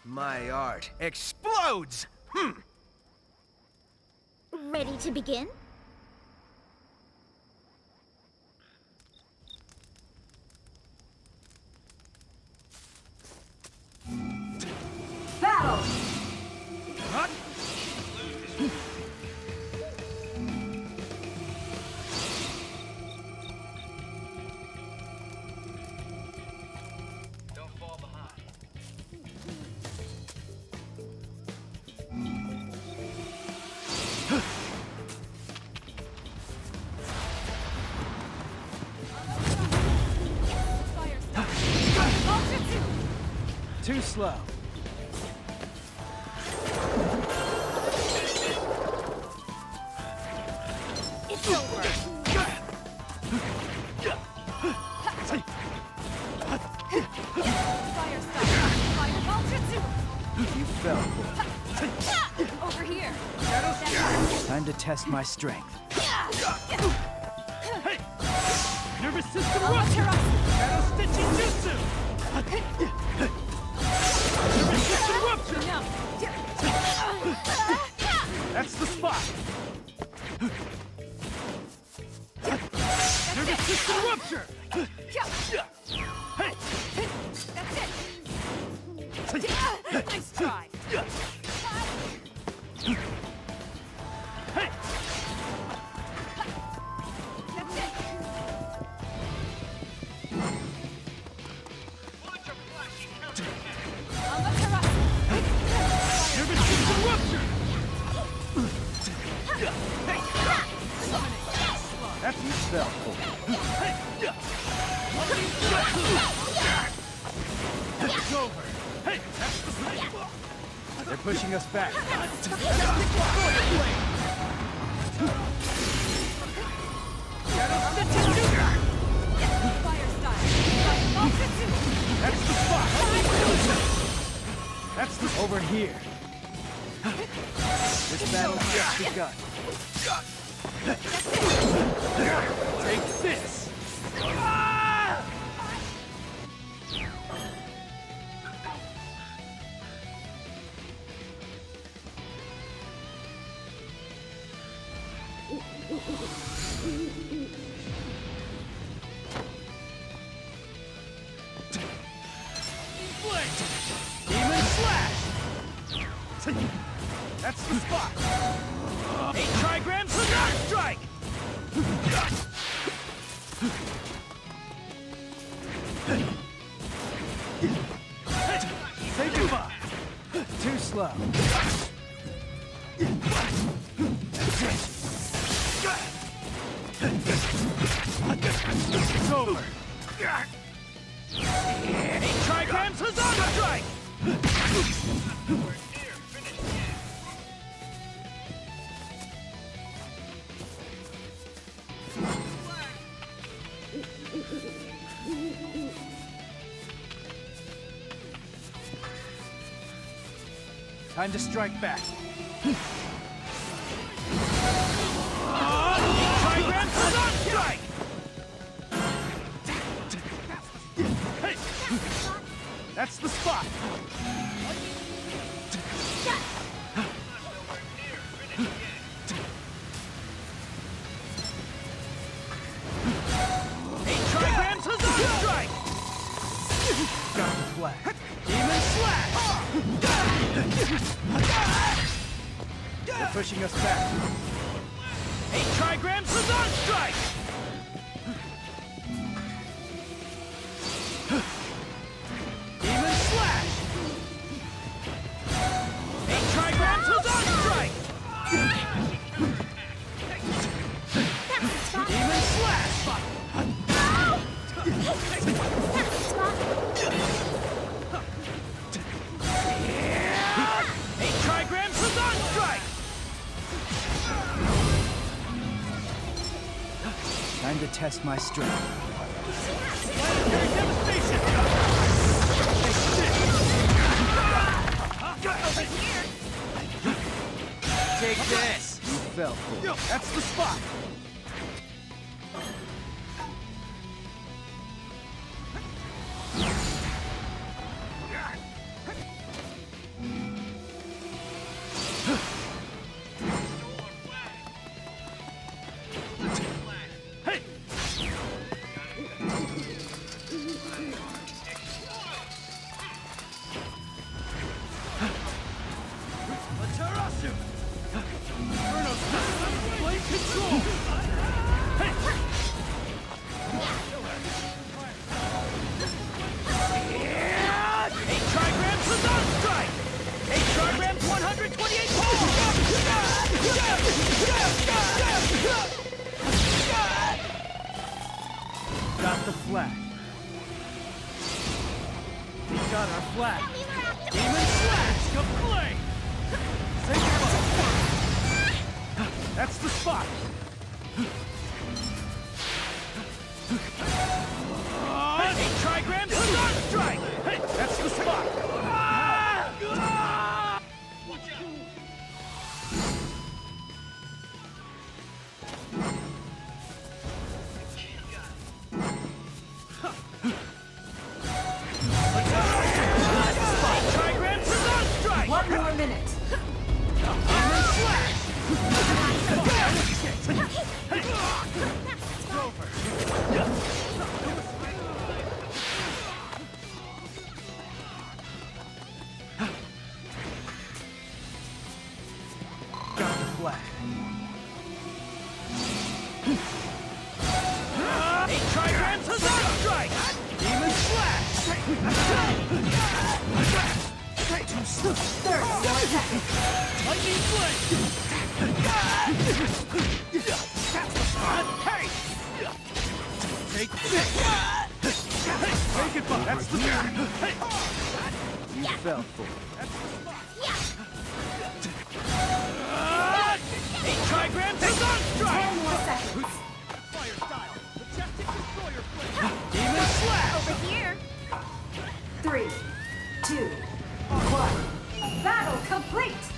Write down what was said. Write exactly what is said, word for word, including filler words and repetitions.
My art explodes! Hmm. Ready to begin? Battle! Huh? Don't fall behind. Too slow. It's over. Fire style! Fire Baltritsu! You fell for Over here! it. Time to test my strength. Nervous system rupture! Shadow stitching jutsu! Nervous system rupture! No! That's the spot! Nervous system rupture! Hey! That's it! Nice try! Hey! That's it! Amaterasu! Nervous system rupture! That's you fell for. It's over. Hey, that's the thing. They're pushing us back. Fire style! Fire Baltritsu! That's the spot. That's the over here. This battle just begun. Take this. Ah! Blade! Demon Slash! That's the spot! Eight trigrams for Dark Strike! Say goodbye! Too slow. It's over. Eight trigrams for Dark Strike! Nowhere near finished yet. Time to strike back. Trigram for Dark Strike! Hey! That's the spot! Nowhere near finished yet. Eight trigrams for Dark Strike! Got the flag. Demon Slash! They're pushing us back. Eight trigrams for Dark Strike! Demon Slash! Eight trigrams for Dark Strike! Demon Slash! Eight trigrams for Dark Strike! Time to test my strength. Planetary devastation! Take this! You fell for it. That's the spot! flag. We got our flag. Cellular activation. Demon slash of flame. Say goodbye. That's the spot. Uh, Trigram Stun Strike. Hey, that's the spot. Ah! Ah! Watch out! Trigram Stun Strike. One more minute. Demon slash. It's over. Got the flag. Trigram Stun Strike. Demon slash. thirty seconds. Lightning blade. That's the spot. Hey. Take this. Hey, take it back. That's the hey. You fell for it. That's the spot. Yeah. Uh, Trigram Stun Strike. Ten more seconds. Fire style. Majestic Destroyer Blade. Demon slash. Over here. Three, two, one. Battle complete!